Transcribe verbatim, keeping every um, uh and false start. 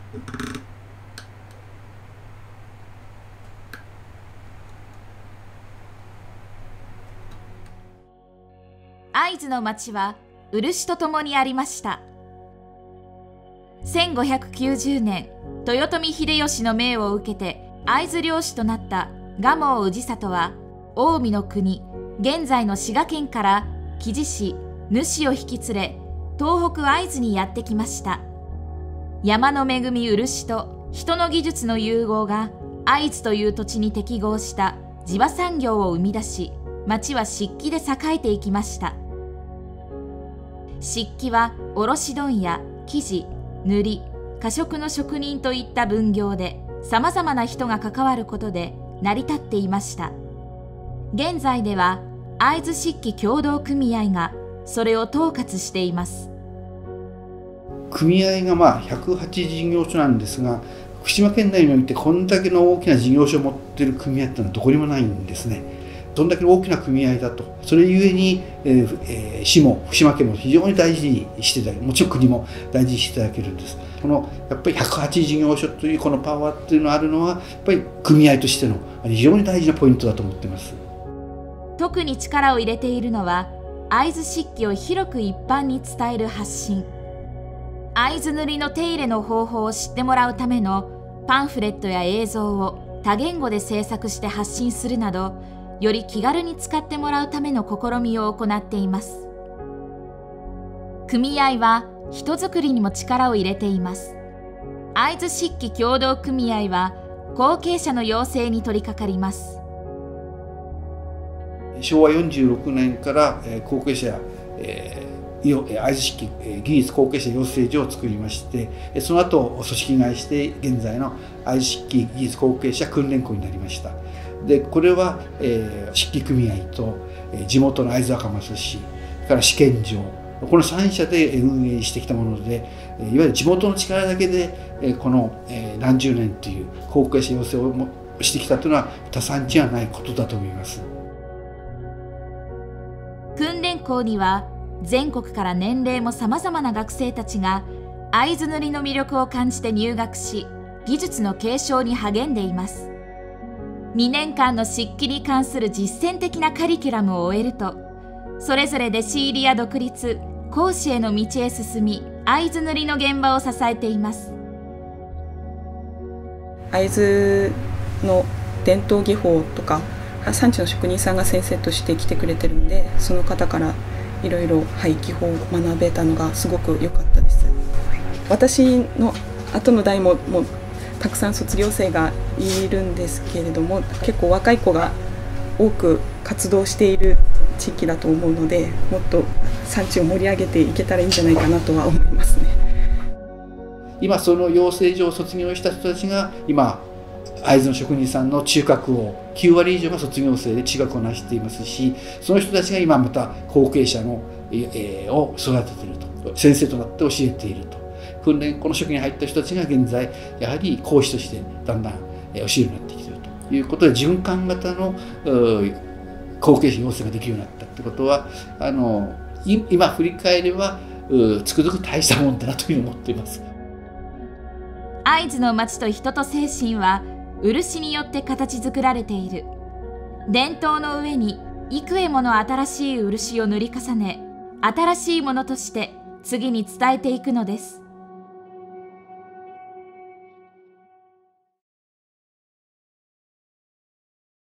会津の町は漆とともにありました。せんごひゃくきゅうじゅうねん、豊臣秀吉の命を受けて会津領主となった蒲生氏郷は、近江の国、現在の滋賀県から木地市、主を引き連れ、東北会津にやってきました。山の恵み漆と人の技術の融合が会津という土地に適合した地場産業を生み出し、町は漆器で栄えていきました。漆器は卸問屋、生地、塗り、過食の職人といった分業でさまざまな人が関わることで成り立っていました。現在では会津漆器協同組合がそれを統括しています。 組合がまあひゃくはち事業所なんですが、福島県内においてこんだけの大きな事業所を持っている組合っていうのはどこにもないんですね。どんだけ大きな組合だと、それゆえに、えーえー、市も福島県も非常に大事にしていただける、もちろん国も大事にしていただけるんです。このやっぱりひゃくはち事業所というこのパワーっていうのがあるのは、やっぱり組合としての非常に大事なポイントだと思っています。 特に力を入れているのは、会津漆器を広く一般に伝える発信。会津塗の手入れの方法を知ってもらうためのパンフレットや映像を多言語で制作して発信するなど、より気軽に使ってもらうための試みを行っています。組合は人づくりにも力を入れています。会津漆器協同組合は後継者の養成に取り掛かります。 しょうわよんじゅうろくねんから後継者、えー、会津漆器技術後継者養成所を作りまして、その後組織替えして現在の会津漆器技術後継者訓練校になりました。でこれは、えー、漆器組合と、えー、地元の会津若松市から試験場、このさん社で運営してきたもので、いわゆる地元の力だけで、えー、この、えー、何十年という後継者養成をもしてきたというのは他産地はないことだと思います。 訓練校には全国から年齢もさまざまな学生たちが会津塗の魅力を感じて入学し、技術の継承に励んでいます。にねんかんの漆器に関する実践的なカリキュラムを終えると、それぞれ弟子入りや独立、講師への道へ進み、会津塗の現場を支えています。 会津の伝統技法とか産地の職人さんが先生として来てくれてるんで、その方からいろいろ技法を学べたのがすごく良かったです。私の後の代ももうたくさん卒業生がいるんですけれども、結構若い子が多く活動している地域だと思うので、もっと産地を盛り上げていけたらいいんじゃないかなとは思いますね。 今その養成所を卒業した人たちが今会津の職人さんの中核をきゅうわり以上が卒業生で中核を成していますし、その人たちが今また後継者の、えー、を育てていると、先生となって教えていると。訓練校の職に入った人たちが現在やはり講師としてだんだん教えるようになってきているということで、循環型の後継者養成ができるようになったということは、あの今振り返ればつくづく大したもんだなというふうに思っています。 会津の町と人と精神は漆によって形作られている。伝統の上に幾重もの新しい漆を塗り重ね、新しいものとして次に伝えていくのです。